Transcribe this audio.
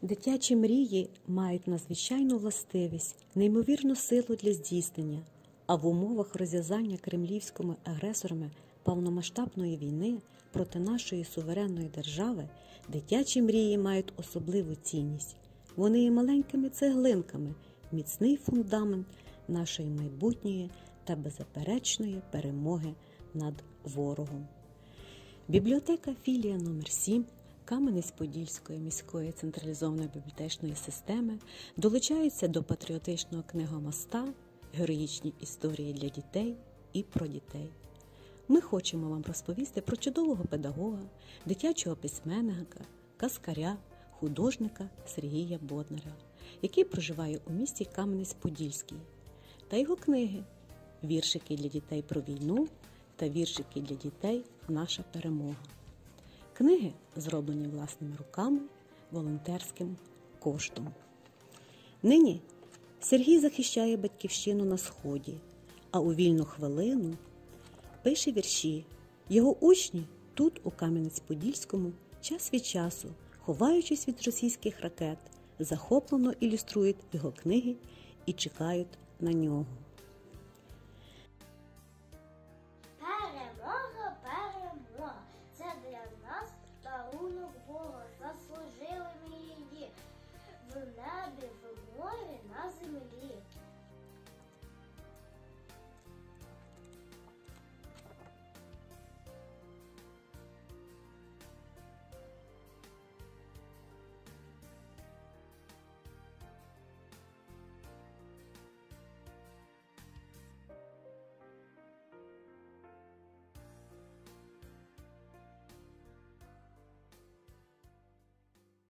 Дитячі мрії мають надзвичайну властивість, неймовірну силу для здійснення, а в умовах розв'язання кремлівськими агресорами повномасштабної війни проти нашої суверенної держави дитячі мрії мають особливу цінність. Вони є маленькими цеглинками, міцний фундамент нашої майбутньої та беззаперечної перемоги над ворогом. Бібліотека філія номер 7 Кам'янець-Подільської міської централізованої бібліотечної системи долучається до патріотичного книгомоста «Героїчні історії для дітей і про дітей». Ми хочемо вам розповісти про чудового педагога, дитячого письменника, казкаря, художника Сергія Боднаря, який проживає у місті Кам'янець-Подільський, та його книги «Віршики для дітей про війну» та «Віршики для дітей. Наша перемога». Книги зроблені власними руками, волонтерським коштом. Нині Сергій захищає батьківщину на Сході, а у вільну хвилину пише вірші. Його учні тут, у Кам'янець-Подільському, час від часу, ховаючись від російських ракет, захоплено ілюструють його книги і чекають на нього.